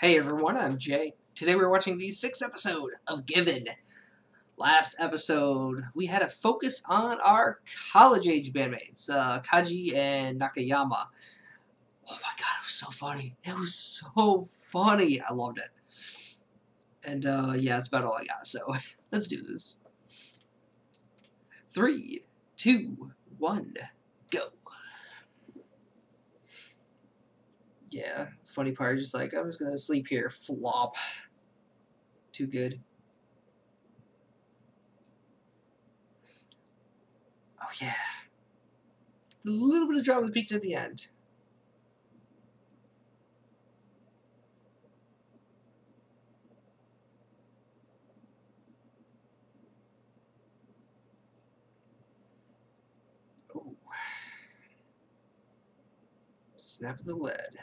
Hey everyone, I'm Jay. Today we're watching the 6th episode of Given. Last episode, we had a focus on our college-age bandmates, Kaji and Nakayama. Oh my god, it was so funny. It was so funny. I loved it. And yeah, that's about all I got, so let's do this. 3, 2, 1, go. Yeah, funny part, just like, I'm just gonna sleep here. Flop. Too good. Oh yeah. A little bit of drama that peaked at the end. Ooh. Snap of the lid.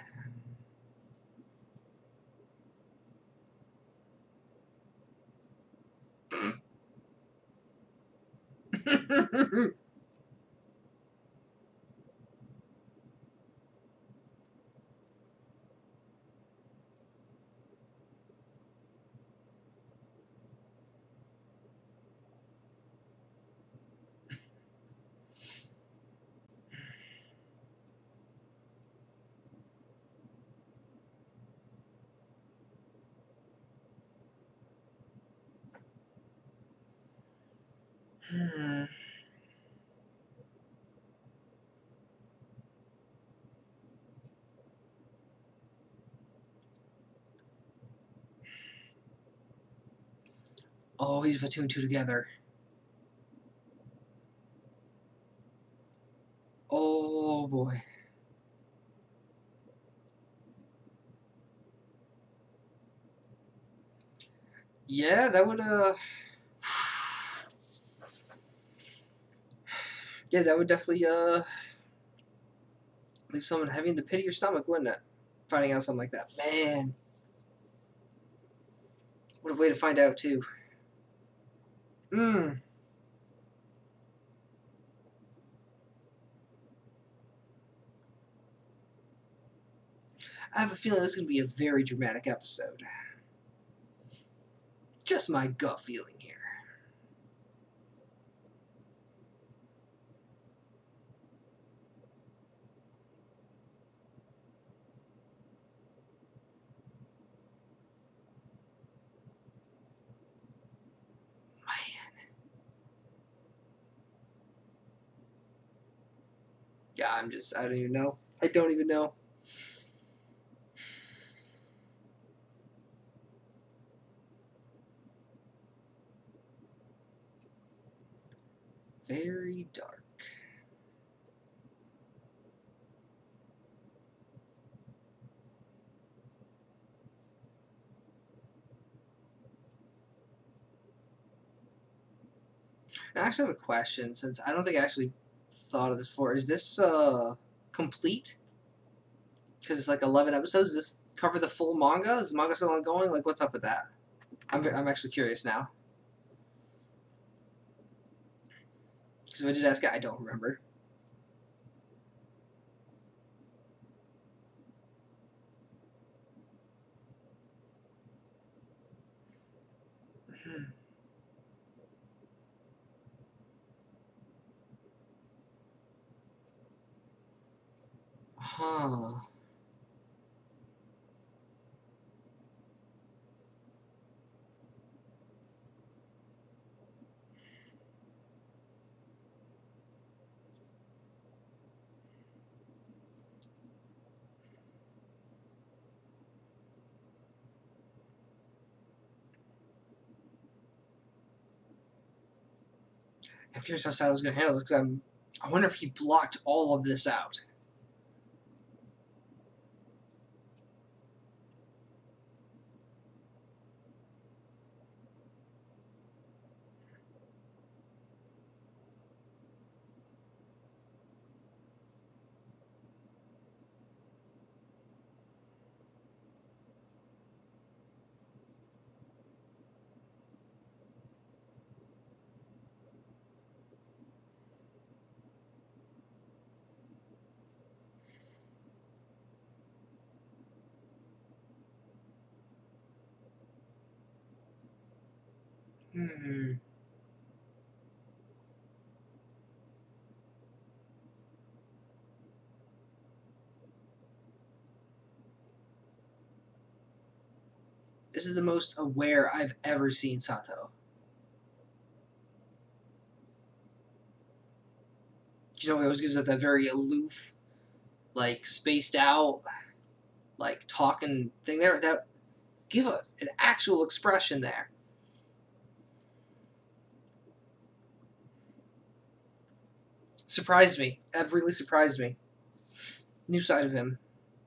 Oh, he's put two and two together. Oh boy. Yeah, that would yeah, that would definitely leave someone heavy in the pit of your stomach, wouldn't it? Finding out something like that. Man. What a way to find out too. I have a feeling this is gonna be a very dramatic episode. Just my gut feeling here. Yeah, I don't even know. I don't even know. Very dark. Now, I actually have a question, since I don't think I actually thought of this before. Is this complete? Because it's like 11 episodes. Does this cover the full manga? Is the manga still ongoing? Like, what's up with that? I'm actually curious now. Because if I did ask it, I don't remember. Huh. I'm curious how Sato's going to handle this, because I wonder if he blocked all of this out. Hmm. This is the most aware I've ever seen Sato. You know, he always gives us that very aloof, like spaced out, like talking thing there. That give an actual expression there. Surprised me. That really surprised me. New side of him.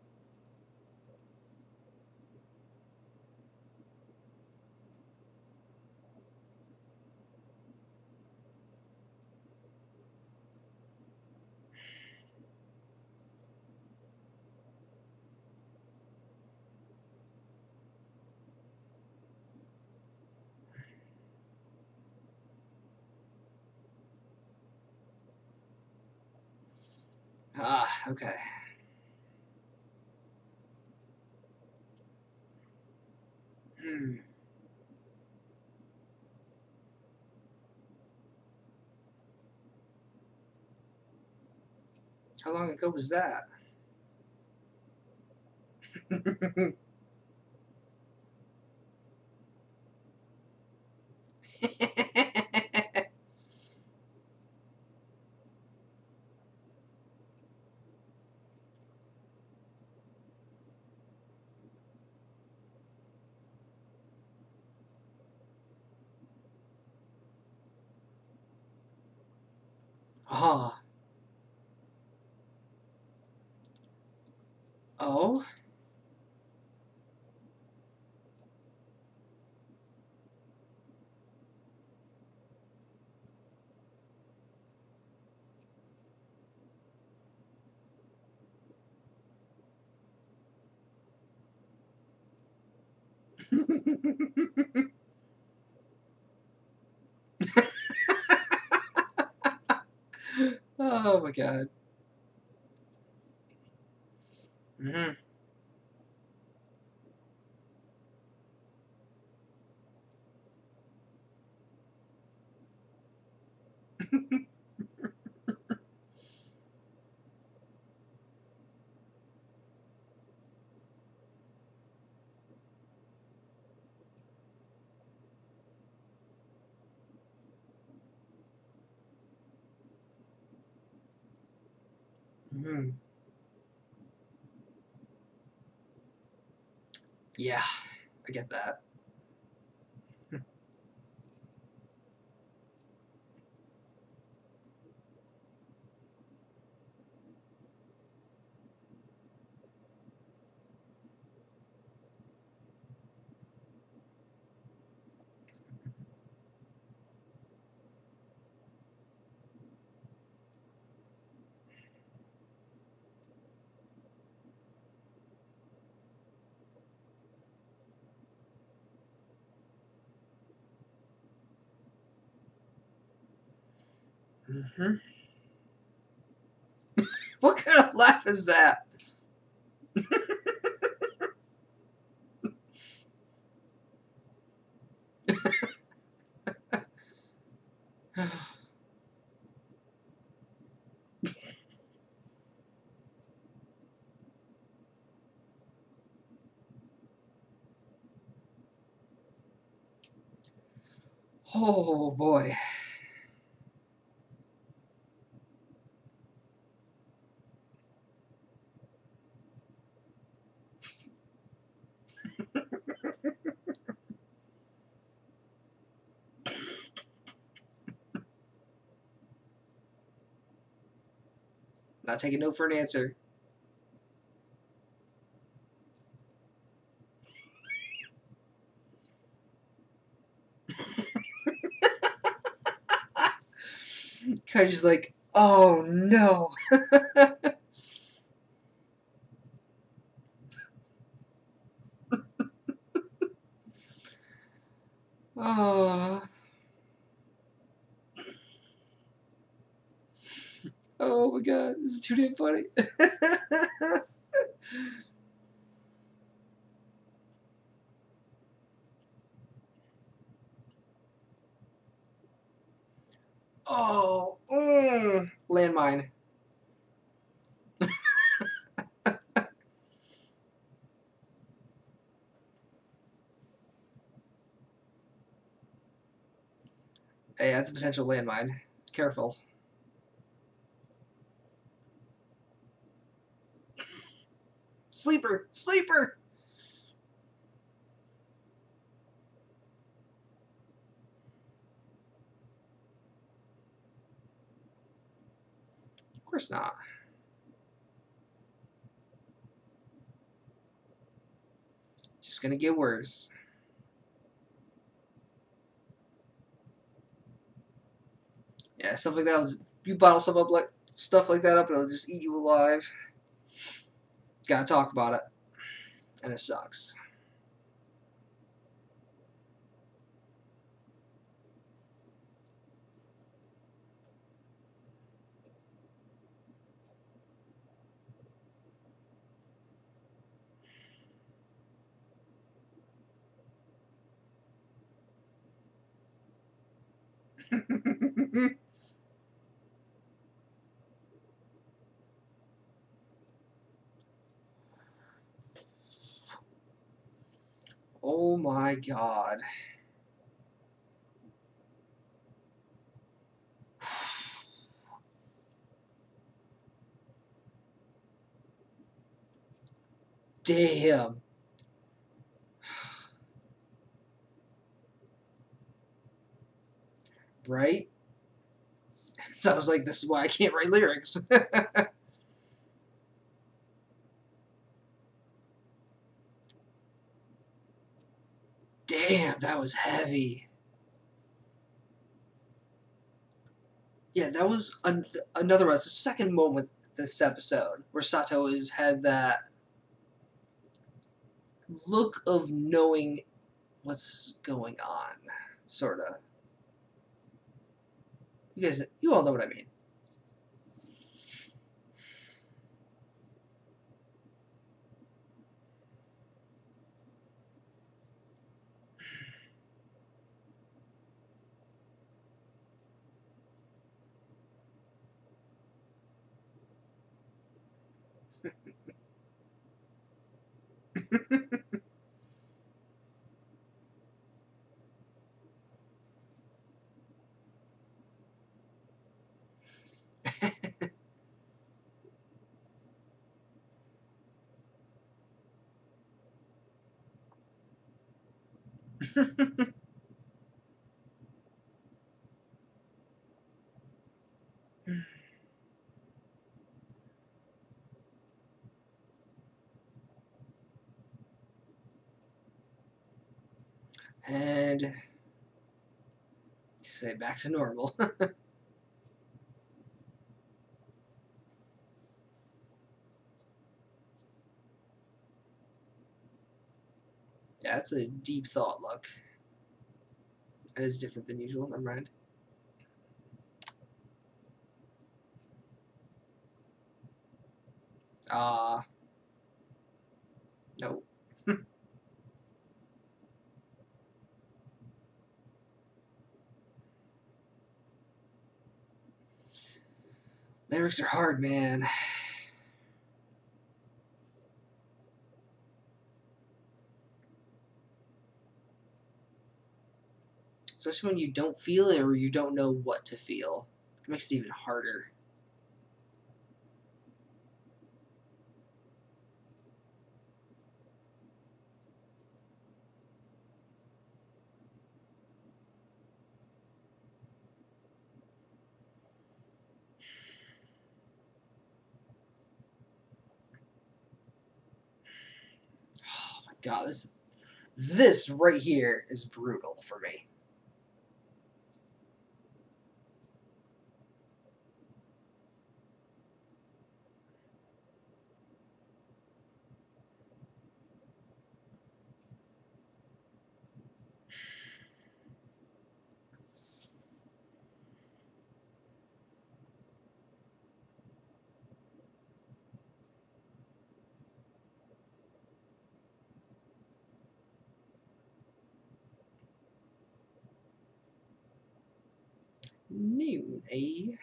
Ah, okay. Hmm. How long ago was that? Oh. Oh? Oh my god. Mm-hmm. Mm-hmm. Yeah, I get that. Mm-hmm. What kind of laugh is that? Oh boy. Not taking no for an answer. Kind of just like, oh no. Oh. Oh my god, this is too damn funny. Oh, landmine. Hey, that's a potential landmine. Careful. Sleeper! Sleeper! Of course not. Just gonna get worse. Yeah, stuff like that. You bottle stuff like that up, it'll just eat you alive. Gotta talk about it, and it sucks. Oh my god. Damn. Right? So I was like, this is why I can't write lyrics. Damn, that was heavy. Yeah, that was another one. It's the second moment this episode where Sato has had that look of knowing what's going on, sorta. You all know what I mean. And say back to normal. Yeah, that's a deep thought look. That is different than usual. Never mind. Nope. Lyrics are hard, man. Especially when you don't feel it or you don't know what to feel. It makes it even harder. Oh my god, this right here is brutal for me. commune, eh?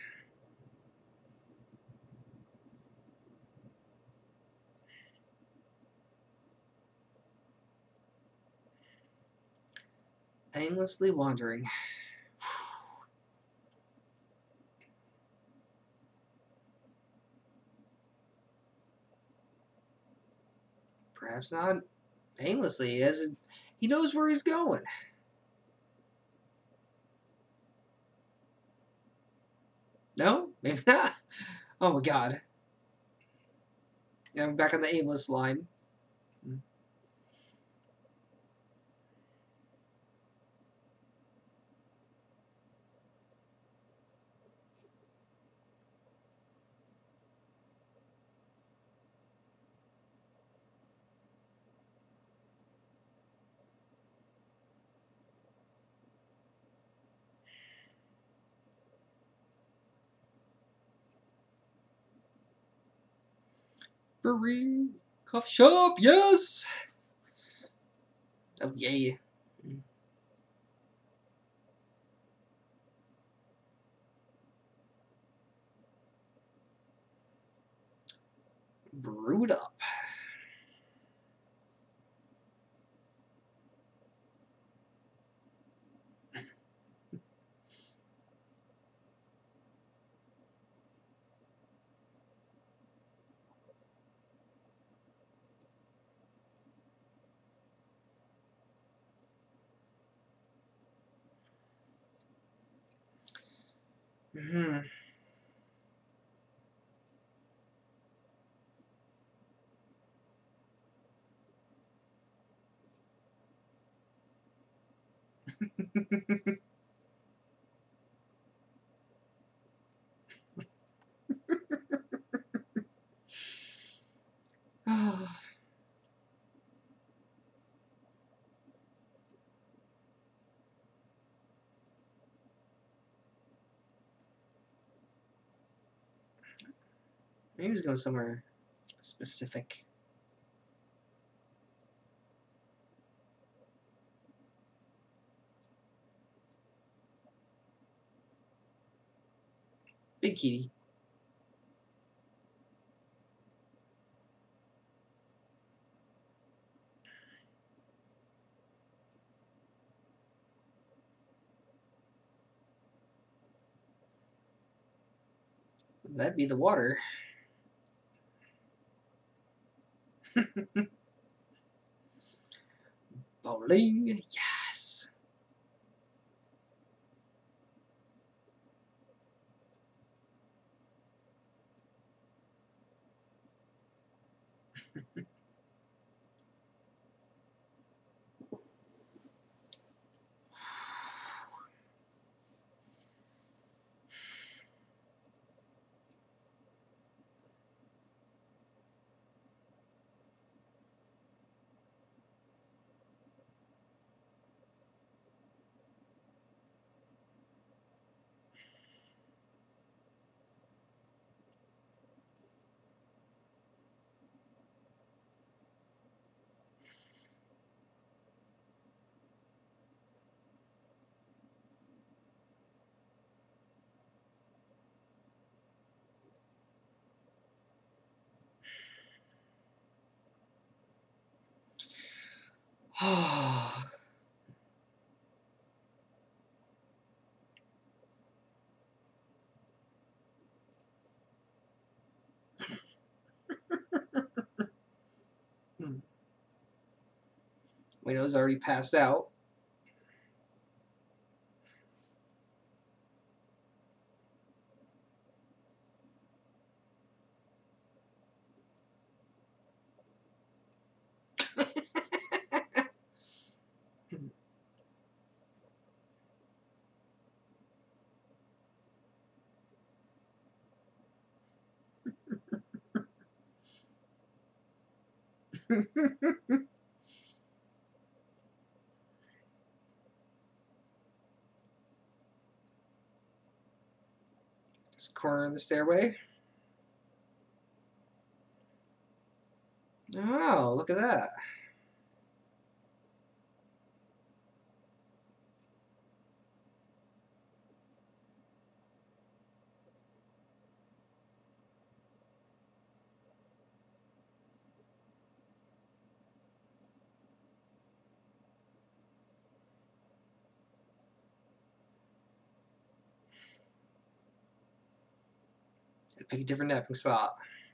Aimlessly wandering. Perhaps not aimlessly, as he knows where he's going. No? Maybe not. Oh my god. I'm back on the aimless line. Brewery, coffee shop, yes! Oh, yay. Brewed up. Mm-hmm. Maybe he's going somewhere specific. Big kitty. That'd be the water. Bowling, yes. Wino's already passed out. Just corner of the stairway. Oh, look at that. Pick a different napping spot.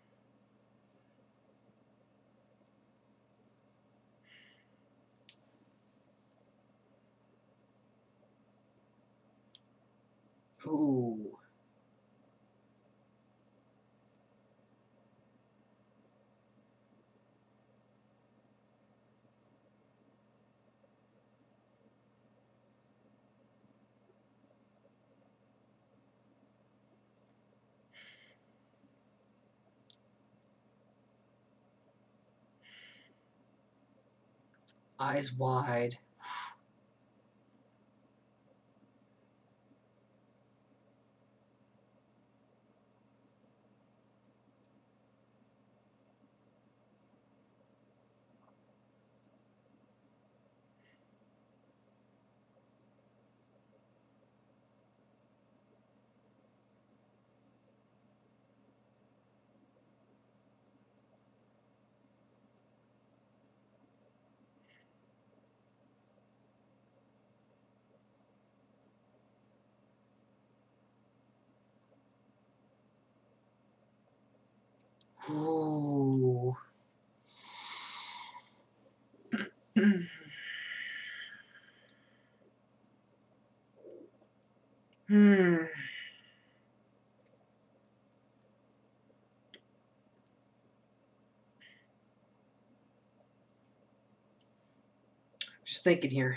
Ooh. Eyes wide. Ooh. Hmm. Just thinking here.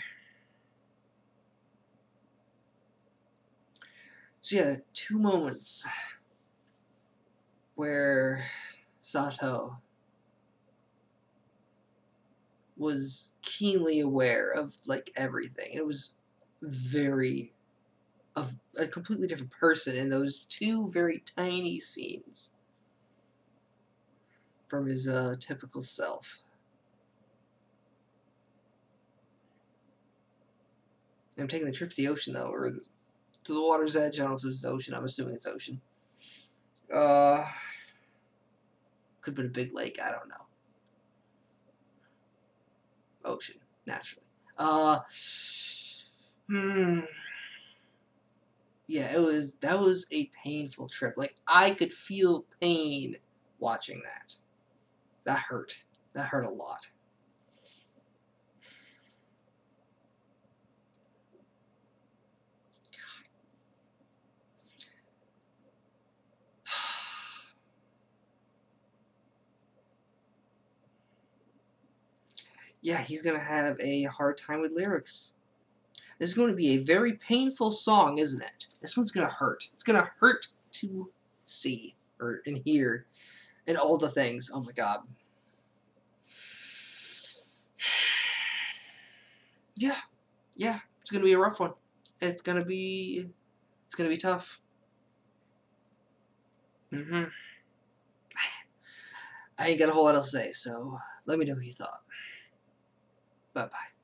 So yeah, 2 moments where Sato was keenly aware of like everything. It was very of a completely different person in those 2 very tiny scenes from his typical self. I'm taking the trip to the ocean though, or to the water's edge. I don't know if it was the ocean. I'm assuming it's ocean. Could have been a big lake. I don't know. Ocean, naturally. Hmm. Yeah, that was a painful trip. Like I could feel pain watching that. That hurt. That hurt a lot. Yeah, he's gonna have a hard time with lyrics. This is going to be a very painful song, isn't it? This one's gonna hurt. It's gonna hurt to see or and hear and all the things. Oh my god. Yeah, yeah. It's gonna be a rough one. It's gonna be tough. I ain't got a whole lot else to say, so let me know what you thought. Bye bye.